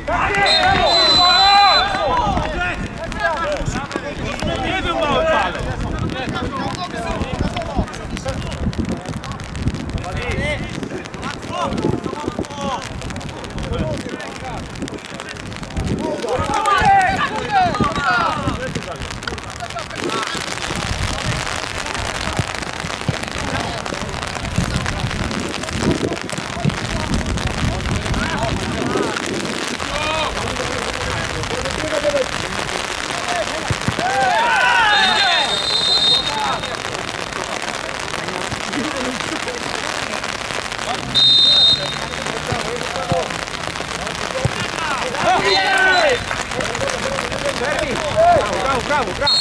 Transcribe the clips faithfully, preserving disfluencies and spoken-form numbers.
Nie był mały palec. Brawo, brawo, brawo!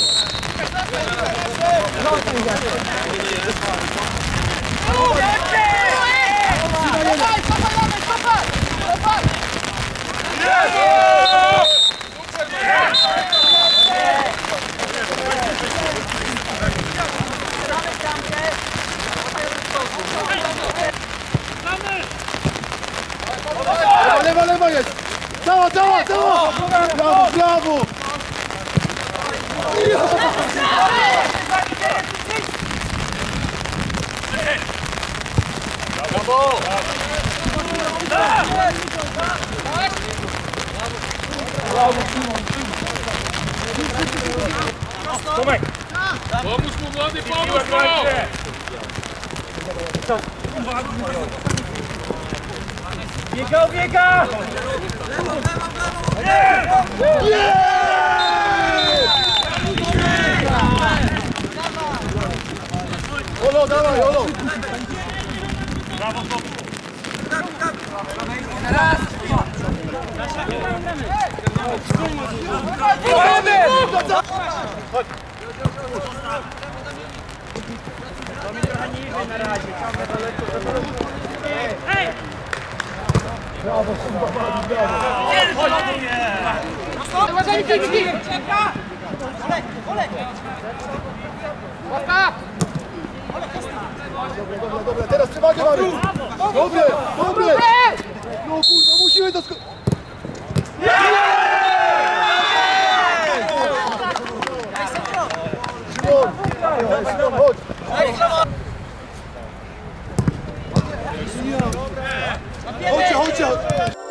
Lewa, lewa jest! Cała, cała, cała! Brawo, brawo! Brawo! Tomek! Pomóż mu młody, pomóż mu! Biega, biega! Olo, dawaj, Olo! Brawo, Tomek! Raz! To mi trochę niżej na razie, ciągle daleko. Hej! Brawo, Szymba, brawo! Uważaj, Kiki! Olek, Olek! Łapka! Dobra, dobra, dobra, teraz przewagę mamy! Dobre, dobre! No kurwa, musimy to sko... Szymon! Szymon, chodź! Chodźcie, chodźcie!